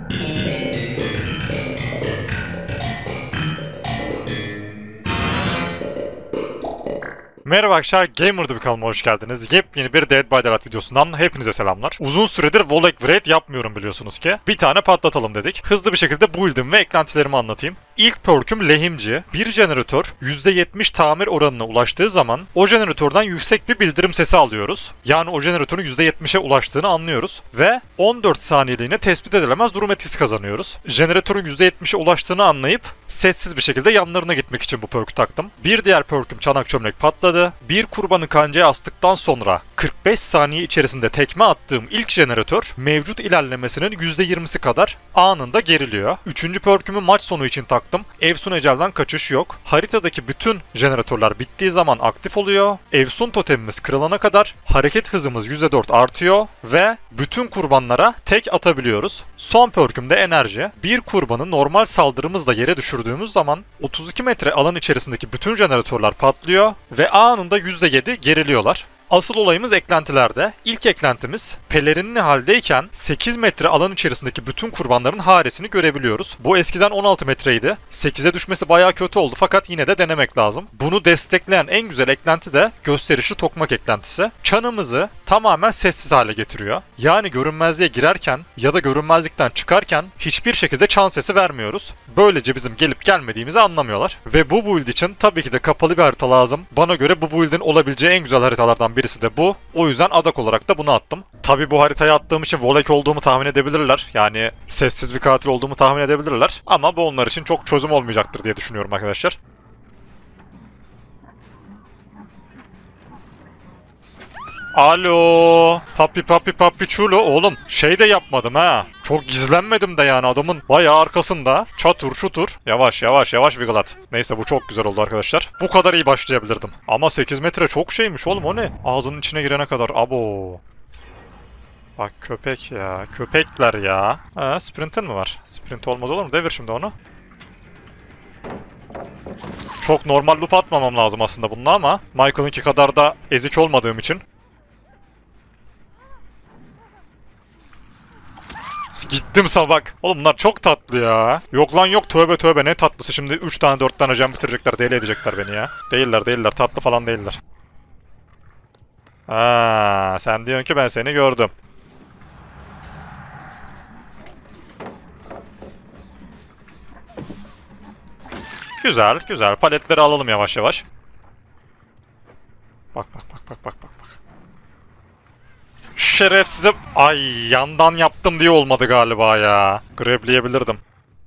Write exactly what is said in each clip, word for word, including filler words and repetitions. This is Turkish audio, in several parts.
Merhaba arkadaşlar, Gamer'da bir kanalıma hoş geldiniz. Yepyeni bir Dead by Daylight videosundan hepinize selamlar. Uzun süredir Volek Raid yapmıyorum biliyorsunuz ki. Bir tane patlatalım dedik. Hızlı bir şekilde build'im ve eklentilerimi anlatayım. İlk perk'üm lehimci. Bir jeneratör yüzde yetmiş tamir oranına ulaştığı zaman o jeneratörden yüksek bir bildirim sesi alıyoruz. Yani o jeneratörün yüzde yetmişe ulaştığını anlıyoruz. Ve on dört saniyeliğine tespit edilemez durum etkisi kazanıyoruz. Jeneratörün yüzde yetmişe ulaştığını anlayıp sessiz bir şekilde yanlarına gitmek için bu perk'ü taktım. Bir diğer perk'üm çanak çömlek patladı. Bir kurbanı kancaya astıktan sonra kırk beş saniye içerisinde tekme attığım ilk jeneratör mevcut ilerlemesinin yüzde yirmisi kadar anında geriliyor. Üçüncü perk'ümü maç sonu için taktım. Efsun ecelden kaçış yok. Haritadaki bütün jeneratörler bittiği zaman aktif oluyor. Efsun totemimiz kırılana kadar hareket hızımız yüzde dört artıyor ve bütün kurbanlara tek atabiliyoruz. Son perk'üm de enerji. Bir kurbanı normal saldırımızla yere düşürdüğümüz zaman otuz iki metre alan içerisindeki bütün jeneratörler patlıyor ve anında yüzde yedi geriliyorlar. Asıl olayımız eklentilerde. İlk eklentimiz pelerinli haldeyken sekiz metre alan içerisindeki bütün kurbanların haresini görebiliyoruz. Bu eskiden on altı metreydi. sekize düşmesi bayağı kötü oldu fakat yine de denemek lazım. Bunu destekleyen en güzel eklenti de gösterişli tokmak eklentisi. Çanımızı tamamen sessiz hale getiriyor. Yani görünmezliğe girerken ya da görünmezlikten çıkarken hiçbir şekilde çan sesi vermiyoruz. Böylece bizim gelip gelmediğimizi anlamıyorlar. Ve bu build için tabii ki de kapalı bir harita lazım. Bana göre bu build'in olabileceği en güzel haritalardan birisi de bu. O yüzden adak olarak da bunu attım. Tabi bu haritaya attığım için Volek olduğumu tahmin edebilirler. Yani sessiz bir katil olduğumu tahmin edebilirler. Ama bu onlar için çok çözüm olmayacaktır diye düşünüyorum arkadaşlar. Alo, papi papi papi chulo. Oğlum şey de yapmadım ha. Çok gizlenmedim de yani adamın bayağı arkasında. Çatur çutur. Yavaş yavaş yavaş wiggle at. Neyse bu çok güzel oldu arkadaşlar. Bu kadar iyi başlayabilirdim. Ama sekiz metre çok şeymiş oğlum, o ne? Ağzının içine girene kadar. Abo. Bak köpek ya. Köpekler ya. Ha, sprint'in mi var? Sprint olmaz olur mu? Devir şimdi onu. Çok normal loop atmamam lazım aslında bununla ama Michael'ınki kadar da ezik olmadığım için. Gittim sabak. Oğlum bunlar çok tatlı ya. Yok lan yok, tövbe tövbe ne tatlısı, şimdi üç tane dört tane can bitirecekler, deli edecekler beni ya. Değiller değiller, tatlı falan değiller. Aa, sen diyorsun ki ben seni gördüm. Güzel güzel, paletleri alalım yavaş yavaş. Bak bak bak bak bak bak. Şerefsize... Ay yandan yaptım diye olmadı galiba ya. Grableyebilirdim.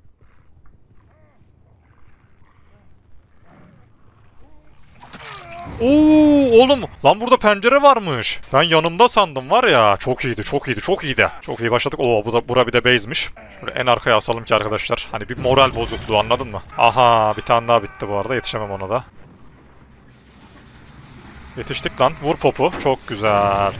Oo oğlum lan burada pencere varmış. Ben yanımda sandım var ya. Çok iyiydi çok iyiydi çok iyiydi. Çok iyi başladık. Oo bu da bura bir de base'miş. Şöyle en arkaya asalım ki arkadaşlar. Hani bir moral bozukluğu, anladın mı? Aha bir tane daha bitti bu arada, yetişemem ona da. Yetiştik lan. Vur popu. Çok güzel.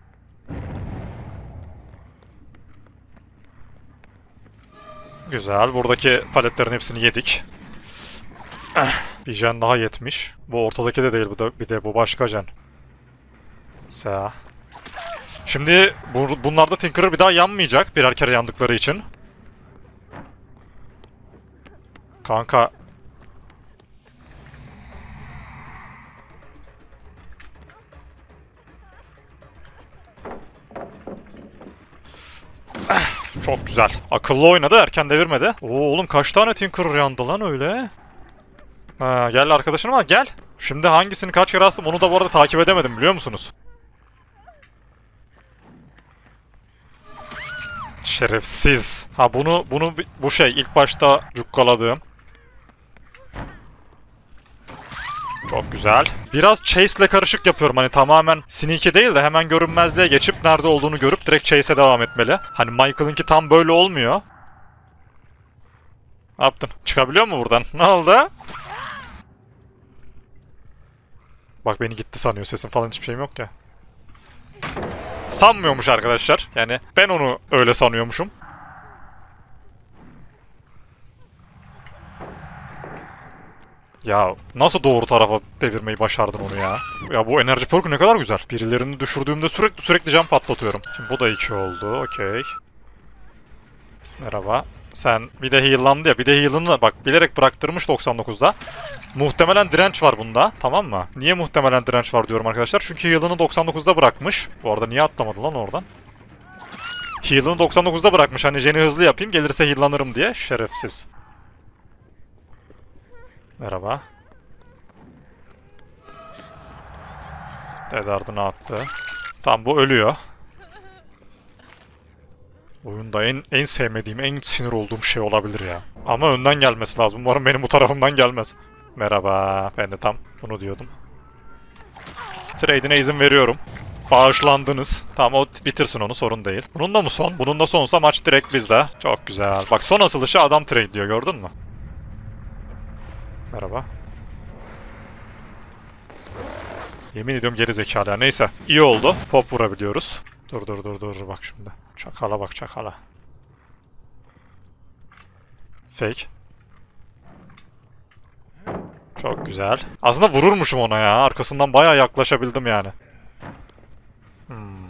Güzel. Buradaki paletlerin hepsini yedik. Bir jen daha yetmiş. Bu ortadaki de değil, bu da bir de bu başka jen. Sa. Şimdi bu, bunlarda Tinkerer bir daha yanmayacak birer kere yandıkları için. Kanka. Çok güzel. Akıllı oynadı, erken devirmedi. Oo oğlum kaç tane Tinkerer yandı lan öyle? Ha, gel arkadaşım ama gel. Şimdi hangisini kaç kere astım onu da bu arada takip edemedim, biliyor musunuz? Şerefsiz. Ha bunu bunu bu şey ilk başta cukkaladığım. Çok güzel. Biraz chase'le karışık yapıyorum, hani tamamen sneaky değil de hemen görünmezliğe geçip nerede olduğunu görüp direkt chase'e devam etmeli. Hani Michael'ınki tam böyle olmuyor. Ne yaptın? Çıkabiliyor mu buradan? Ne oldu? Bak beni gitti sanıyor, sesim falan hiçbir şeyim yok ya. Sanmıyormuş arkadaşlar. Yani ben onu öyle sanıyormuşum. Ya nasıl doğru tarafa devirmeyi başardın onu ya? Ya bu enerji perk'ü ne kadar güzel. Birilerini düşürdüğümde sürekli sürekli can patlatıyorum. Şimdi bu da iki oldu. Okey. Merhaba. Sen bir de heal'landı ya. Bir de heal'ını bak bilerek bıraktırmış doksan dokuzda. Muhtemelen direnç var bunda. Tamam mı? Niye muhtemelen direnç var diyorum arkadaşlar. Çünkü heal'ını doksan dokuzda bırakmış. Bu arada niye atlamadı lan oradan? Heal'ını doksan dokuzda bırakmış. Hani Jen'i hızlı yapayım. Gelirse heal'lanırım diye. Şerefsiz. Merhaba. Dead ardına attı. Tamam bu ölüyor. Oyunda en en sevmediğim, en sinir olduğum şey olabilir ya. Ama önden gelmesi lazım. Umarım benim bu tarafımdan gelmez. Merhaba. Ben de tam bunu diyordum. Trade'ine izin veriyorum. Bağışlandınız. Tamam o bitirsin onu, sorun değil. Bunun da mı son? Bunun da sonsa maç direkt bizde. Çok güzel. Bak son asılışı adam trade diyor, gördün mü? Merhaba. Yemin ediyorum geri zekalı ya. Neyse. İyi oldu. Pop vurabiliyoruz. Dur dur dur dur bak şimdi. Çakala bak çakala. Fake. Çok güzel. Aslında vururmuşum ona ya. Arkasından bayağı yaklaşabildim yani. Hmm.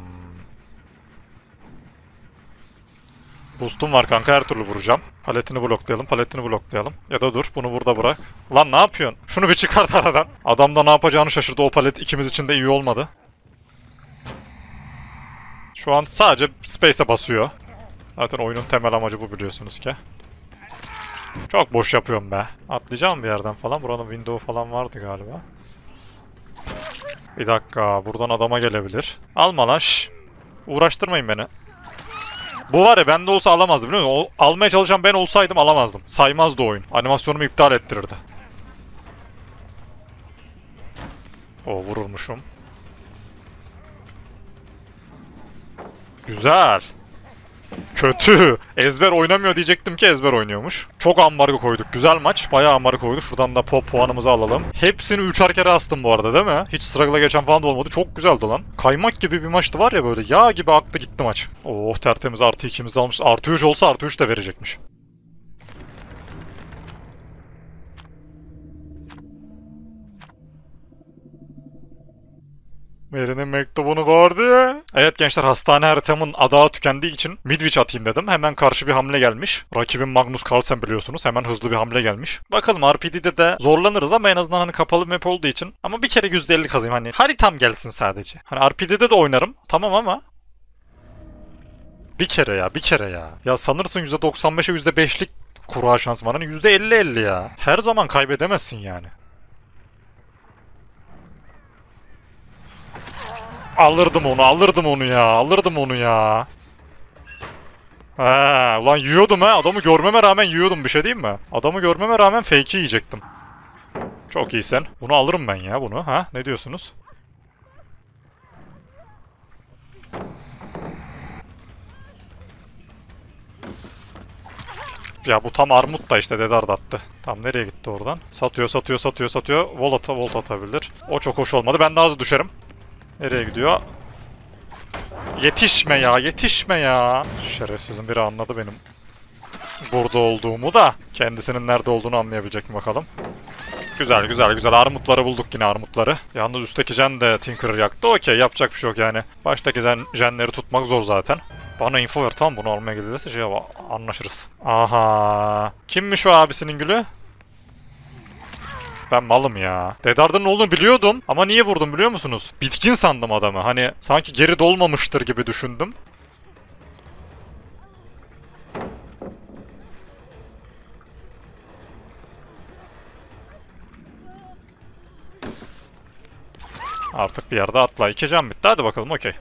Boost'um var kanka, her türlü vuracağım. Paletini bloklayalım, paletini bloklayalım. Ya da dur, bunu burada bırak. Lan ne yapıyorsun? Şunu bir çıkart aradan. Adam da ne yapacağını şaşırdı. O palet ikimiz için de iyi olmadı. Şu an sadece space'e basıyor. Zaten oyunun temel amacı bu, biliyorsunuz ki. Çok boş yapıyorum be. Atlayacağım bir yerden falan. Buranın window falan vardı galiba. Bir dakika. Buradan adama gelebilir. Alma lan şşş. Uğraştırmayın beni. Bu var ya, bende olsa alamazdı biliyor musun? O, almaya çalışan ben olsaydım alamazdım. Saymazdı oyun. Animasyonumu iptal ettirirdi. O vururmuşum. Güzel. Kötü. Ezber oynamıyor diyecektim ki ezber oynuyormuş. Çok ambargo koyduk. Güzel maç. Bayağı ambargo koyduk. Şuradan da pop puanımızı alalım. Hepsini üçer kere astım bu arada değil mi? Hiç struggle'a geçen falan da olmadı. Çok güzeldi lan. Kaymak gibi bir maçtı var ya, böyle yağ gibi aktı gitti maç. Oh tertemiz, artı ikimizi almış. Artı üç olsa artı üç de verecekmiş. Mary'nin mektubunu gördü. Evet gençler, hastane haritamın adağı tükendiği için Midwich atayım dedim. Hemen karşı bir hamle gelmiş. Rakibim Magnus Carlsen biliyorsunuz. Hemen hızlı bir hamle gelmiş. Bakalım R P D'de de zorlanırız ama en azından hani kapalı map olduğu için. Ama bir kere yüzde elli kazayım, hani haritam gelsin sadece. Hani R P D'de de oynarım tamam ama bir kere ya bir kere ya. Ya sanırsın yüzde doksan beşe yüzde beşlik kura şansım var. Hani yüzde elli elli ya. Her zaman kaybedemezsin yani. Alırdım onu, alırdım onu ya, alırdım onu ya. He, ulan yiyordum ha, adamı görmeme rağmen yiyordum, bir şey diyeyim mi? Adamı görmeme rağmen fake'i yiyecektim. Çok iyisin. Bunu alırım ben ya, bunu. Ha, ne diyorsunuz? Ya bu tam armut da işte, Dedard attı. Tam nereye gitti oradan? Satıyor, satıyor, satıyor, satıyor. Volt, ata, volt atabilir. O çok hoş olmadı. Ben daha hızlı düşerim. Nereye gidiyor? Yetişme ya, yetişme ya. Şerefsizin biri anladı benim burada olduğumu da. Kendisinin nerede olduğunu anlayabilecek mi bakalım. Güzel, güzel, güzel. Armutları bulduk yine, armutları. Yalnız üstteki Jen de Tinkerer yaktı. Okey, yapacak bir şey yok yani. Baştaki Jen, Jen'leri tutmak zor zaten. Bana info ver, tamam, bunu almaya gidilirse şey anlaşırız. Aha. Kimmiş o abisinin gülü? Ben malım ya. Dedard'ın olduğunu biliyordum ama niye vurdum biliyor musunuz? Bitkin sandım adamı. Hani sanki geri dolmamıştır gibi düşündüm. Artık bir yerde atla. İki can bitti. Hadi bakalım, okey.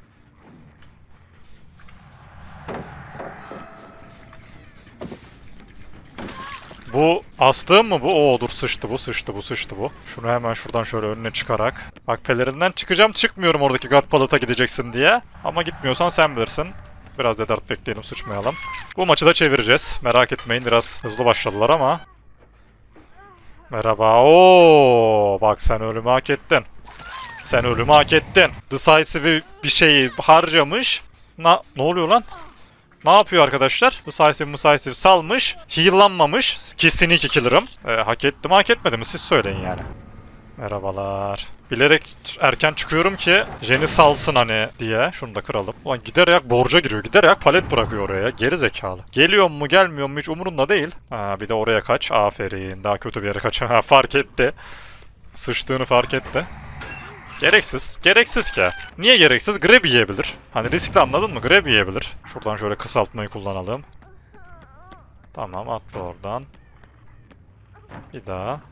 Bu astığım mı bu? Oo dur, sıçtı bu, sıçtı bu, sıçtı bu. Şunu hemen şuradan şöyle önüne çıkarak. Bak pelerinden çıkacağım, çıkmıyorum oradaki God Palat'a gideceksin diye. Ama gitmiyorsan sen bilirsin. Biraz da dert bekleyelim, sıçmayalım. Bu maçı da çevireceğiz. Merak etmeyin, biraz hızlı başladılar ama. Merhaba. Oo bak sen ölümü hak ettin. Sen ölümü hak ettin. Decisive bir şeyi harcamış. Na ne oluyor lan? Ne yapıyor arkadaşlar? Decisive Decisive salmış. Heal'lanmamış. Kesin iki killer'ım. E, hak etti mi hak etmedi mi? Siz söyleyin yani. Merhabalar. Bilerek erken çıkıyorum ki Jen'i salsın hani diye. Şunu da kıralım. Ulan gider ayak borca giriyor. Gider ayak palet bırakıyor oraya. Geri zekalı. Geliyor mu gelmiyor mu hiç umurunda değil. Ha, bir de oraya kaç. Aferin. Daha kötü bir yere kaç. Ha, fark etti. Sıçtığını fark etti. Gereksiz. Gereksiz ki. Niye gereksiz? Grab yiyebilir. Hani riskli, anladın mı? Grab yiyebilir. Şuradan şöyle kısaltmayı kullanalım. Tamam, atla oradan. Bir daha.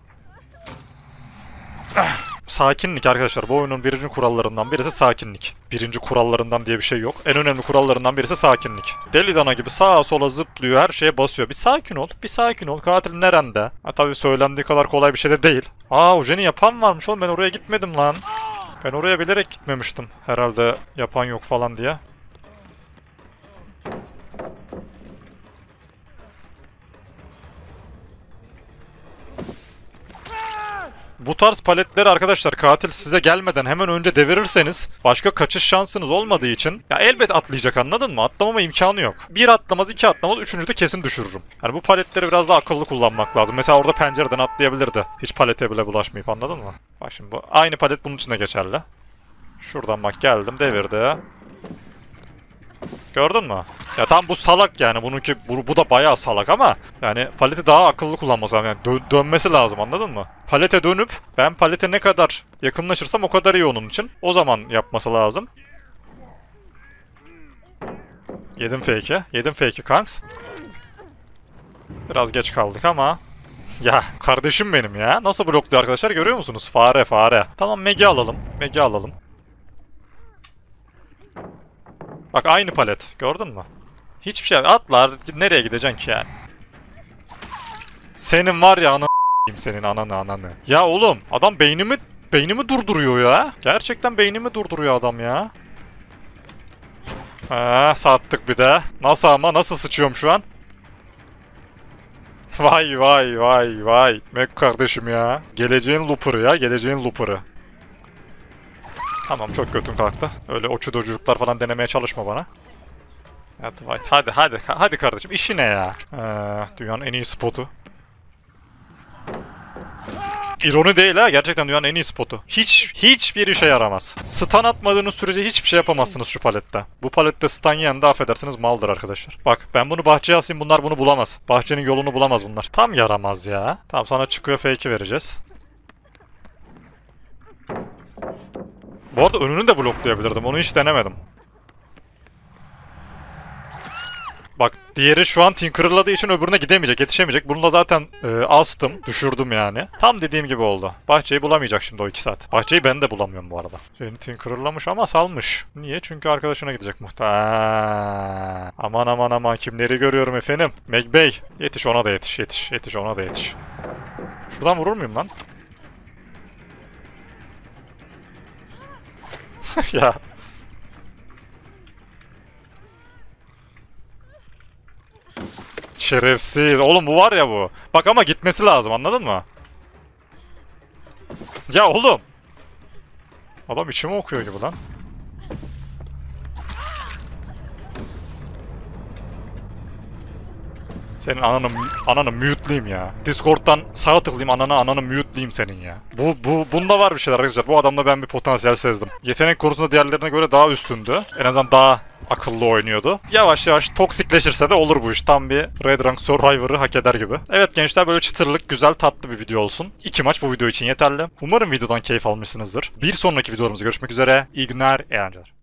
Sakinlik arkadaşlar. Bu oyunun birinci kurallarından birisi sakinlik. Birinci kurallarından diye bir şey yok. En önemli kurallarından birisi sakinlik. Deli dana gibi sağa sola zıplıyor, her şeye basıyor. Bir sakin ol, bir sakin ol. Katil nerede? Ha tabii söylendiği kadar kolay bir şey de değil. Aa, o Jen'i yapan varmış oğlum, ben oraya gitmedim lan. Ben oraya bilerek gitmemiştim. Herhalde yapan yok falan diye. Bu tarz paletleri arkadaşlar katil size gelmeden hemen önce devirirseniz başka kaçış şansınız olmadığı için ya elbet atlayacak, anladın mı? Atlamama imkanı yok. Bir atlamaz, iki atlamaz, üçüncü de kesin düşürürüm. Yani bu paletleri biraz daha akıllı kullanmak lazım. Mesela orada pencereden atlayabilirdi. Hiç palete bile bulaşmayıp, anladın mı? Bak şimdi bu aynı palet bunun için de geçerli. Şuradan bak geldim, devirdi. Gördün mü? Ya tam bu salak yani, bununki bu, bu da bayağı salak ama yani paleti daha akıllı kullanması lazım, yani dö dönmesi lazım, anladın mı? Palete dönüp ben palete ne kadar yakınlaşırsam o kadar iyi onun için. O zaman yapması lazım. Yedim fake'i. Yedim fake'i kanks. Biraz geç kaldık ama. Ya kardeşim benim ya. Nasıl blokluyor arkadaşlar, görüyor musunuz? Fare fare. Tamam, Meg'i alalım. Meg'i alalım. Bak aynı palet. Gördün mü? Hiçbir şey. Atlar. Nereye gideceksin ki yani? Senin var ya, ananı senin ananı ananı. Ya oğlum adam beynimi beynimi durduruyor ya. Gerçekten beynimi durduruyor adam ya. Ha, sattık bir de. Nasıl ama, nasıl sıçıyorum şu an? Vay vay vay vay. Mek kardeşim ya. Geleceğin looper'ı ya. Geleceğin looper'ı. Tamam, çok götün kalktı. Öyle oçudurculuklar falan denemeye çalışma bana. Hadi hadi hadi hadi kardeşim, işi ne ya? Ee, dünyanın en iyi spotu. İroni değil ha, gerçekten dünyanın en iyi spotu. Hiç hiçbir işe yaramaz. Stun atmadığınız sürece hiçbir şey yapamazsınız şu palette. Bu palette stun yiyen de affedersiniz maldır arkadaşlar. Bak ben bunu bahçeye asayım, bunlar bunu bulamaz. Bahçenin yolunu bulamaz bunlar. Tam yaramaz ya. Tamam, sana çıkıyor fake'i vereceğiz. Bu arada önünü de bloklayabilirdim, onu hiç denemedim. Bak diğeri şu an Tinker'ladığı için öbürüne gidemeyecek, yetişemeyecek. Bunu da zaten e, astım, düşürdüm yani. Tam dediğim gibi oldu. Bahçeyi bulamayacak şimdi o iki saat. Bahçeyi ben de bulamıyorum bu arada. Şeyini Tinker'lamış ama salmış. Niye? Çünkü arkadaşına gidecek muhtemelen. Aman aman aman, kimleri görüyorum efendim. Meg Bey. Yetiş ona da yetiş, yetiş, yetiş ona da yetiş. Şuradan vurur muyum lan? Ya. Şerefsiz. Oğlum bu var ya bu. Bak ama gitmesi lazım, anladın mı? Ya oğlum. Adam içimi okuyor gibi lan. Senin ananı ananı mute'layım ya. Discord'dan sağa tıklayayım, ananı ananı mute'layım senin ya. Bu bu bunda var bir şeyler arkadaşlar. Bu adamda ben bir potansiyel sezdim. Yetenek konusunda diğerlerine göre daha üstündü. En azından daha akıllı oynuyordu. Yavaş yavaş toksikleşirse de olur bu iş. Tam bir Red Rank Survivor'ı hak eder gibi. Evet gençler, böyle çıtırlık, güzel, tatlı bir video olsun. İki maç bu video için yeterli. Umarım videodan keyif almışsınızdır. Bir sonraki videolarımızda görüşmek üzere. İyi günler, eğlenceler.